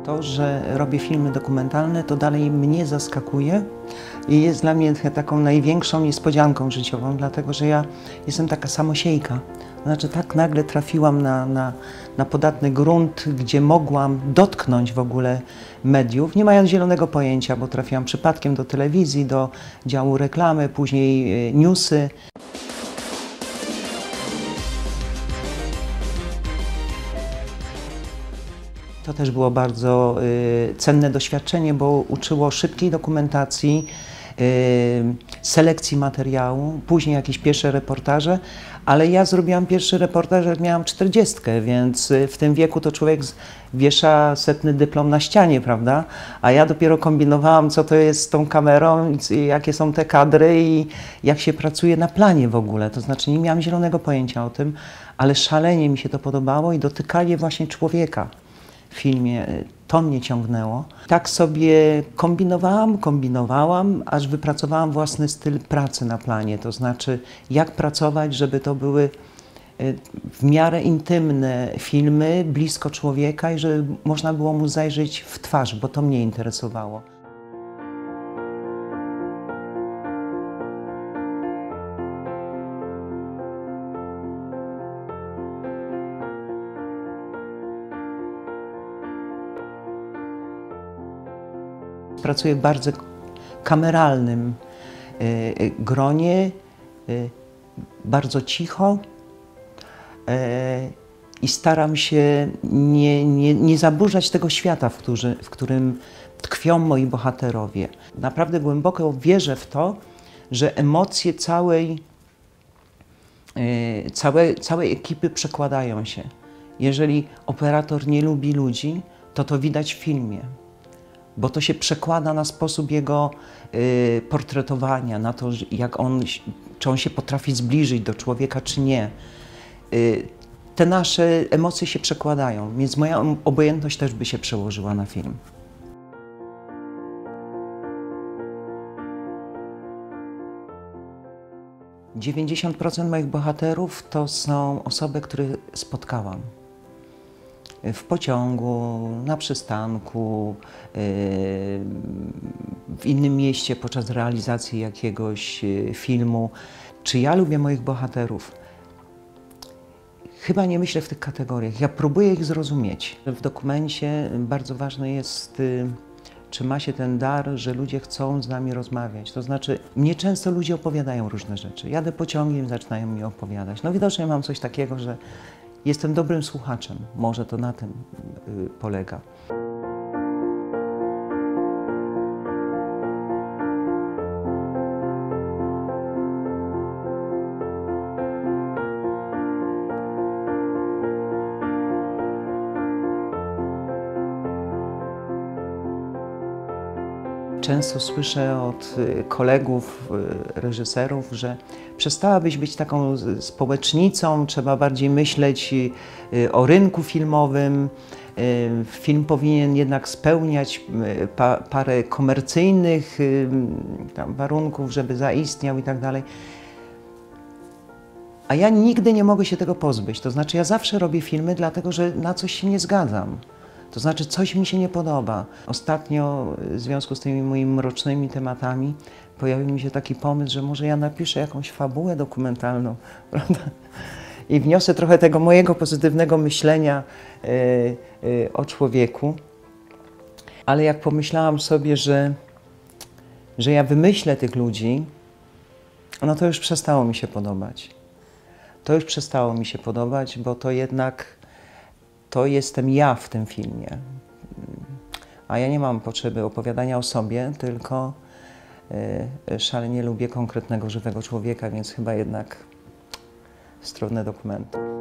To, że robię filmy dokumentalne, to dalej mnie zaskakuje i jest dla mnie taką największą niespodzianką życiową, dlatego że ja jestem taka samosiejka. Znaczy tak nagle trafiłam na podatny grunt, gdzie mogłam dotknąć w ogóle mediów, nie mając zielonego pojęcia, bo trafiłam przypadkiem do telewizji, do działu reklamy, później newsy. To też było bardzo cenne doświadczenie, bo uczyło szybkiej dokumentacji, selekcji materiału, później jakieś pierwsze reportaże, ale ja zrobiłam pierwszy reportaż, jak miałam 40, więc w tym wieku to człowiek wiesza setny dyplom na ścianie, prawda? A ja dopiero kombinowałam, co to jest z tą kamerą, jakie są te kadry i jak się pracuje na planie w ogóle. To znaczy nie miałam zielonego pojęcia o tym, ale szalenie mi się to podobało i dotykanie właśnie człowieka w filmie, to mnie ciągnęło. Tak sobie kombinowałam, aż wypracowałam własny styl pracy na planie. To znaczy, jak pracować, żeby to były w miarę intymne filmy, blisko człowieka i żeby można było mu zajrzeć w twarz, bo to mnie interesowało. Pracuję w bardzo kameralnym gronie, bardzo cicho i staram się nie zaburzać tego świata, w którym tkwią moi bohaterowie. Naprawdę głęboko wierzę w to, że emocje całej ekipy przekładają się. Jeżeli operator nie lubi ludzi, to widać w filmie, bo to się przekłada na sposób jego portretowania, na to, czy on się potrafi zbliżyć do człowieka, czy nie. Te nasze emocje się przekładają, więc moja obojętność też by się przełożyła na film. %90 moich bohaterów to są osoby, które spotkałam. W pociągu, na przystanku, w innym mieście podczas realizacji jakiegoś filmu. Czy ja lubię moich bohaterów? Chyba nie myślę w tych kategoriach. Ja próbuję ich zrozumieć. W dokumencie bardzo ważne jest, czy ma się ten dar, że ludzie chcą z nami rozmawiać. To znaczy, mnie często ludzie opowiadają różne rzeczy. Jadę pociągiem, zaczynają mi opowiadać. No widocznie mam coś takiego, że jestem dobrym słuchaczem. Może to na tym polega. Często słyszę od kolegów, reżyserów, że przestałabyś być taką społecznicą, trzeba bardziej myśleć o rynku filmowym. Film powinien jednak spełniać parę komercyjnych warunków, żeby zaistniał i tak dalej. A ja nigdy nie mogę się tego pozbyć. To znaczy, ja zawsze robię filmy, dlatego że na coś się nie zgadzam. To znaczy, coś mi się nie podoba. Ostatnio, w związku z tymi moimi mrocznymi tematami, pojawił mi się taki pomysł, że może ja napiszę jakąś fabułę dokumentalną, prawda? I wniosę trochę tego mojego pozytywnego myślenia o człowieku. Ale jak pomyślałam sobie, że ja wymyślę tych ludzi, no to już przestało mi się podobać. To już przestało mi się podobać, bo to jednak to jestem ja w tym filmie. A ja nie mam potrzeby opowiadania o sobie, tylko szalenie lubię konkretnego, żywego człowieka, więc chyba jednak w stronę dokumentu.